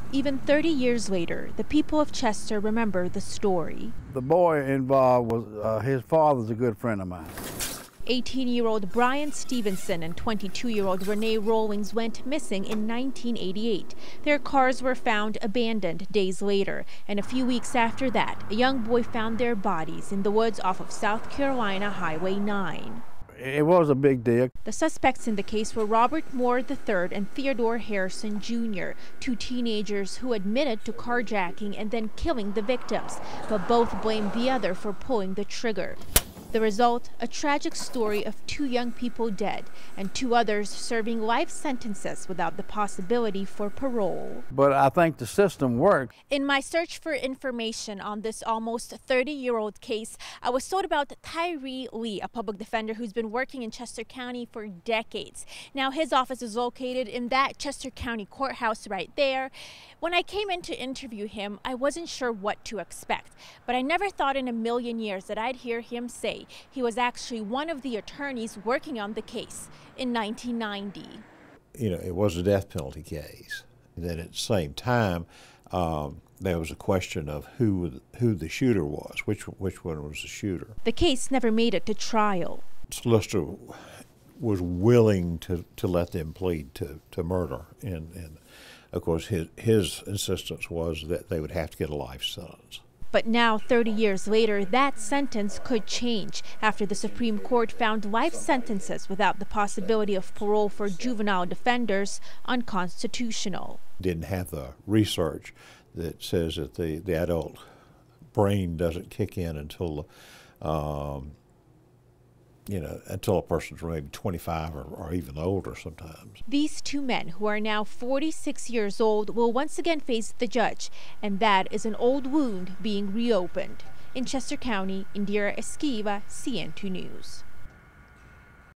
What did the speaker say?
Even 30 years later, the people of Chester remember the story. The boy involved was, his father's a good friend of mine. 18-year-old Brian Stevenson and 22-year-old Renee Rawlings went missing in 1988. Their cars were found abandoned days later, and a few weeks after that, a young boy found their bodies in the woods off of South Carolina Highway 9. It was a big deal. The suspects in the case were Robert Moore III and Theodore Harrison Jr., two teenagers who admitted to carjacking and then killing the victims, but both blamed the other for pulling the trigger. The result, a tragic story of two young people dead and two others serving life sentences without the possibility for parole. But I think the system worked. In my search for information on this almost 30-year-old case, I was told about Tyree Lee, a public defender who's been working in Chester County for decades. Now his office is located in that Chester County courthouse right there. When I came in to interview him, I wasn't sure what to expect, but I never thought in a million years that I'd hear him say he was actually one of the attorneys working on the case in 1990. You know, it was a death penalty case. Then at the same time, there was a question of who the shooter was, which one was the shooter. The case never made it to trial. Solicitor was willing to let them plead to murder, and of course his insistence was that they would have to get a life sentence. But now, 30 years later, that sentence could change after the Supreme Court found life sentences without the possibility of parole for juvenile defenders unconstitutional. Didn't have the research that says that the adult brain doesn't kick in until until a person's maybe 25 or even older sometimes. These two men, who are now 46 years old, will once again face the judge, and that is an old wound being reopened. In Chester County, Indira Esquiva, CN2 News.